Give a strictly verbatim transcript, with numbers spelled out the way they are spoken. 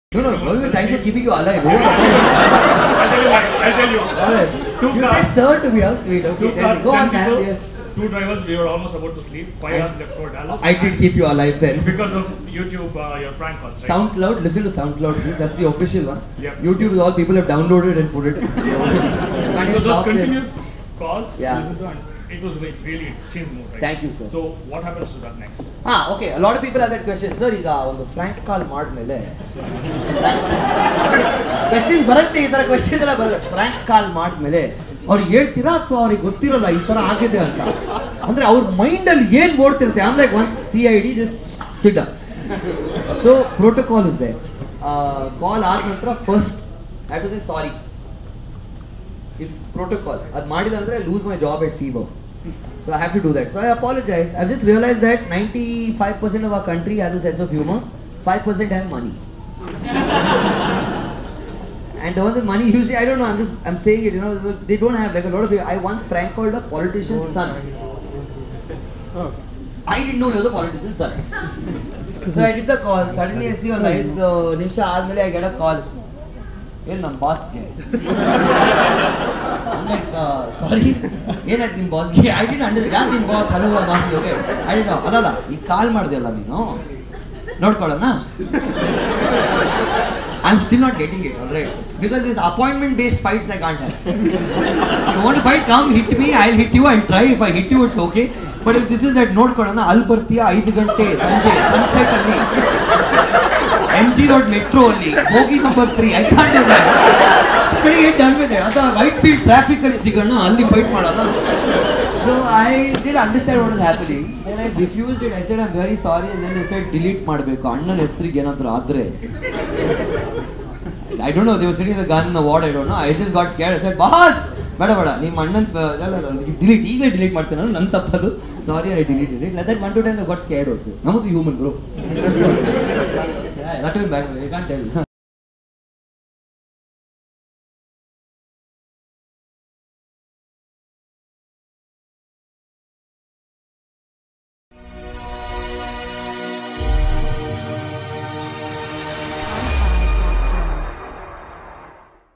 No, no, no, thanks for keeping you alive. I'll tell you why. I'll tell you. Alright. Two You cars. said sir to be how sweet. Okay, Two tell me. cars, Go on, ten man. people, Yes. two drivers. We were almost about to sleep. Five I- hours left for Dallas. I did keep you alive then. Because of YouTube, uh, your prank calls, right? SoundCloud, listen to SoundCloud, please. That's the official one. Yep. YouTube is all people have downloaded and put it. So, can't So you those stop them? continuous calls, Yeah. listen to, and it was like really chill mood, right? Thank you, sir. So what happens to that next? Ah, okay. A lot of people have that question. Sir, ಈಗ ಒಂದು Frank ಕಾಲ್ ಮಾಡಿದ್ಮೇಲೆ question ಬರುತ್ತೆ, ಈ ಥರ question ಎಲ್ಲ ಬರುತ್ತೆ. Frank ಕಾಲ್ ಮಾಡಿದ್ಮೇಲೆ ಅವ್ರಿಗೆ ಹೇಳ್ತೀರಾ ಅಥವಾ ಅವ್ರಿಗೆ ಗೊತ್ತಿರಲ್ಲ ಈ ಥರ ಆಗಿದೆ ಅಂತ? ಅಂದರೆ ಅವ್ರ ಮೈಂಡಲ್ಲಿ ಏನು ಓಡ್ತಿರುತ್ತೆ? I'm like one C I D just sit up. So protocol is there. Call ಆದ ನಂತರ first I to say sorry. It's protocol. ಅದು ಮಾಡಿಲ್ಲ ಅಂದರೆ I lose my job at fever. So I have to do that. So I apologize. I've just realized that ninety-five percent of our country has a sense of humor. five percent have money. And the one with money, usually, I don't know, I'm just, I'm saying it, you know, they don't have, like a lot of people. I once prank called a politician's son. I didn't know he was a politician's son. So I did the call. Suddenly I see on the eighth Nimsha Admele, I get a call. ಏನು ನಮ್ಮ ಬಾಸ್ಗೆ? Like ಸಾರಿ, ಏನಾಯ್ತು ನಿಮ್ಮ ಬಾಸ್ಗೆ? I didn't understand. ಯಾರು ನಿಮ್ಮ ಬಾಸ್? Hello ಮಾಸಿ. Okay, I didn't know. ಅಲ್ಲಲ್ಲ, ಈಗ ಕಾಲ್ ಮಾಡಿದೆ ಅಲ್ಲ ನೀನು, ನೋಡ್ಕೊಳ್ಳೋಣ. I am still not getting it, all right? Because this appointment based fights I can't have. You want to fight, come hit me, I will hit you and try. If I hit you it's okay, but if this is that ನೋಡ್ಕೊಳ್ಳೋಣ, ಅಲ್ಲಿ ಬರ್ತೀಯಾ ಐದು ಗಂಟೆ ಸಂಜೆ sunset ಅಲ್ಲಿ M G road metro ಅಲ್ಲಿ ಹೋಗಿ number three, I can't do that. ಬೆಳಿಗ್ಗೆ ಡನ್ ವಿತ್ ಇಟ್. ಅಥವಾ ವೈಟ್ ಫೀಲ್ಡ್ ಟ್ರಾಫಿಕ್ ಅಲ್ಲಿ ಸಿಗೋಣ, ಅಲ್ಲಿ ಫೈಟ್ ಮಾಡೋಣ. So I did understand what is happening. Then I diffused it. I said I am very sorry. And then they said delete ಮಾಡಬೇಕು ಅಣ್ಣನ ಹೆಸರಿಗೆ ಏನಾದರೂ ಆದರೆ. I don't know, they were sitting the gun what, I don't know. I just got scared. I said boss ಬೇಡ ಬೇಡ, ನಿಮ್ಮ ಅಣ್ಣನ delete ಈಗಲೇ ಡಿಲೀಟ್ ಮಾಡ್ತೇನೆ ನಾನು, ನನ್ನ ತಪ್ಪದು, sorry I delete it. Like that one two time got scared also. ನಮ್ also human bro. That will back, you can't tell.